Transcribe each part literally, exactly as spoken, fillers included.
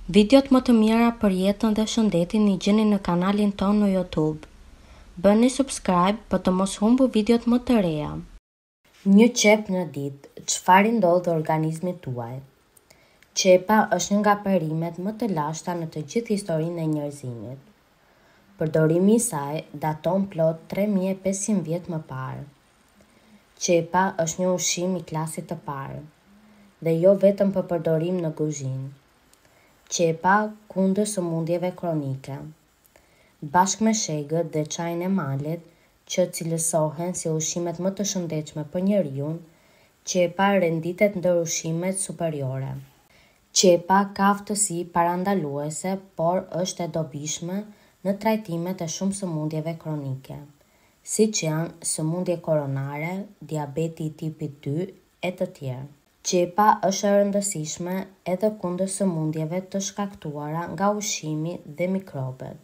Videot më të mira për jetën dhe shëndetin i gjeni në kanalin tonë në YouTube. Bëni subscribe për të mos humbur videot më të reja. Një qep në ditë, çfarë ndodh organizmit tuaj? Qepa është një nga perimet më të lashta në të gjithë historinë e njerëzimit. Përdorimi i saj daton plot tre mijë e pesëqind vjet më parë. Qepa është një ushqim i klasit të parë, dhe jo vetëm për përdorim në kuzhinë. Qepa kundër sëmundjeve kronike. Bashkë me shegët dhe çajin e malit, që cilësohen si ushqimet më të shëndetshme për njeriun, qepa renditet ndër ushqimet superiore. Qepa ka aftësi parandaluese, por është e dobishme në trajtimet e shumë sëmundjeve kronike, siç janë sëmundje koronare, diabeti tipit dy e të tjerë. Qepa është e rëndësishme edhe kundër sëmundjeve të shkaktuara nga ushqimi dhe mikrobet.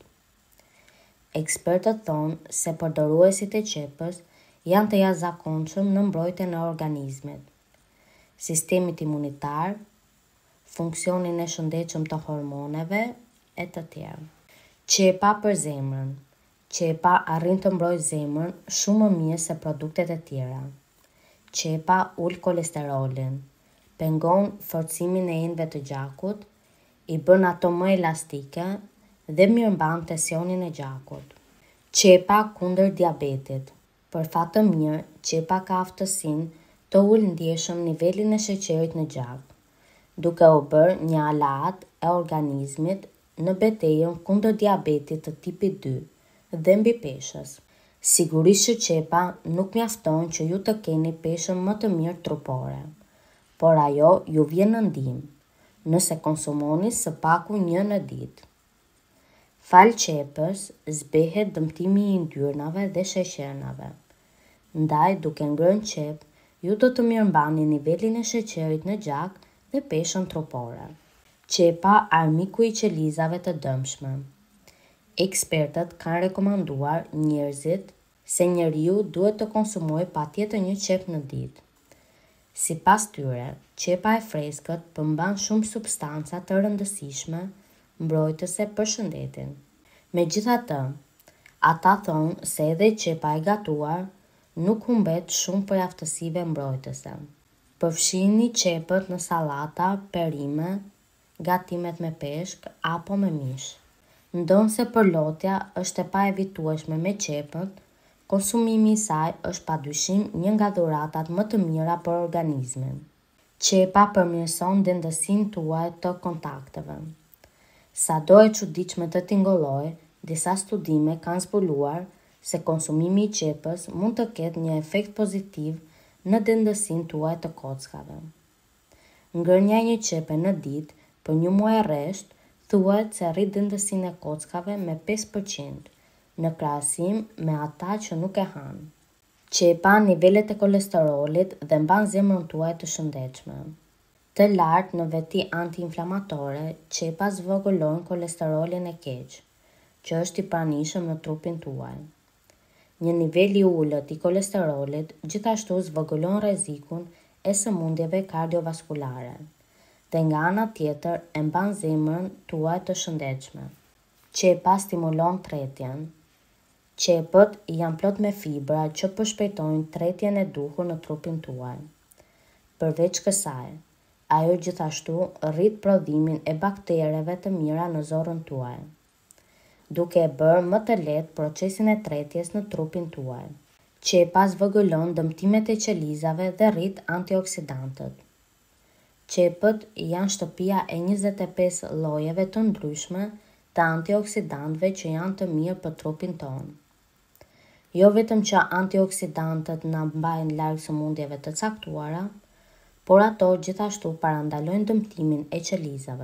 Ekspertët thonë se përdoruesit e qepës janë të jashtëzakonshëm në mbrojtjen e organizmit, sistemit imunitar, funksionin e shëndetshëm të hormoneve e të tjerë. Qepa për zemrën. Qepa arrin të mbrojë zemrën shumë më mirë se produktet e tjera. Qepa ul kolesterolin, pengon forcimin e enëve të gjakut, i bën ato më elastike dhe mirëmban tensionin e gjakut. Qepa kundër diabetit. Për fat të mirë, qepa ka aftësinë të ulë ndjeshëm nivelin e sheqerit në gjak, duke u bërë një aleat e organizmit në betejën kundër diabetit të tipit dy dhe mbi peshës. Sigurisht që qepa nuk mjafton që ju të keni peshën më të mirë trupore, por ajo ju vjen në ndihmë nëse konsumoni së paku një në ditë. Fal qepës zbehet dëmtimi i yndyrnave dhe sheqernave. Ndaj, duke ngrënë qep, ju do të mirëmbani nivelin e sheqerit në gjak dhe peshën trupore. Qepa armiku i qelizave të dëmshme. Ekspertët kanë rekomanduar njerëzit se njeriu duhet të konsumojë patjetër një qep në ditë. Sipas tyre, qepa e freskët përmban shumë substanca të rëndësishme mbrojtëse për shëndetin. Megjithatë, ata thonë se edhe qepa e gatuar nuk humbet shumë prej aftësive mbrojtëse. Përfshini qepët në sallata, perime, gatimet me peshk apo me mish. Ndonse përlotja është e paevitueshme me qepën, konsumimi i saj është padyshim një nga dhuratat më të mira për organizmin. Qepa përmirëson dendësinë tuaj të kontakteve. Sado e çuditshme të tingëllojë, disa studime kanë zbuluar se konsumimi i qepës mund të ketë një efekt pozitiv në dendësinë tuaj të kockave. Ngrënia e një qepe në ditë për një muaj rresht thuhet se rrit dendësinë e kockave me pesë përqind, në krahasim me ata që nuk e hanë. Qepa nivelet e kolesterolit dhe mban zemrën tuaj të shëndetshme. Të lartë në veti antiinflamatore, qepa zvogëlon kolesterolin e keq, që është i pranishëm në trupin tuaj. Një nivel i ulët i kolesterolit gjithashtu zvogëlon rrezikun e sëmundjeve kardiovaskulare, dhe nga ana tjetër e mban zemrën tuaj të shëndetshme. Qepa stimulon tretjen. Qepët janë plot me fibra që përshpejtojnë tretjen e duhur në trupin tuaj. Përveç kësaj, ajo gjithashtu rrit prodhimin e baktereve të mira në zorrën tuaj, duke e bërë më të lehtë procesin e tretjes në trupin tuaj. Qepa zvogëlon dëmtimet e qelizave dhe rrit antioksidantët. Qepët janë shtëpia e njëzet e pesë llojeve të ndryshme të antioksidantëve që janë të mirë për trupin tonë. Jo vetëm që antioksidantët na mbajnë larg sëmundjeve të caktuara, por ato gjithashtu parandalojnë dëmtimin e qelizave.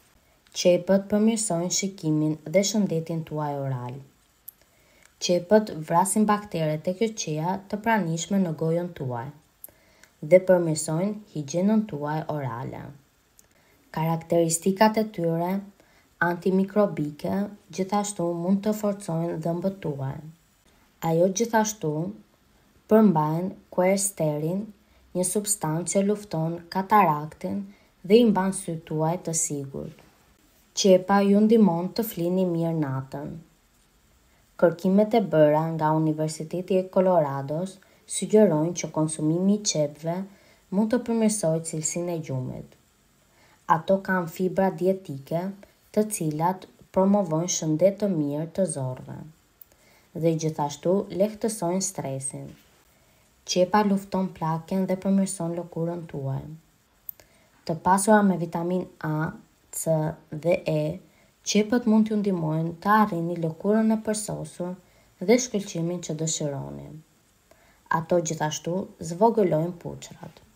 Qepët përmirësojnë shikimin dhe shëndetin tuaj oral. Qepët vrasin bakteret e keqeja të pranishme në gojën tuaj dhe përmirësojnë higjienën tuaj orale. Karakteristikat e tyre antimikrobike gjithashtu mund të forcojnë dhëmbët tuaj. Ajo gjithashtu përmbajnë kuersterin, një substancë që lufton kataraktin dhe i mban sytë tuaj të sigurt. Qepa ju ndihmon të flini mirë natën. Kërkimet e bëra nga Universiteti i Colorados sugjerojnë që konsumimi i qepëve mund të përmirësojë cilësinë e gjumit. Ato kanë fibra dietike, të cilat promovojnë shëndet të mirë të zorrve dhe gjithashtu lehtësojnë stresin. Qepa lufton plakjen dhe përmirëson lëkurën tuaj. Të pasura me vitamin A, C dhe E, qepët mund t'ju ndihmojnë të arrini lëkurën e përsosur dhe shkëlqimin që dëshironi. Ato gjithashtu zvogëlojnë puçrat.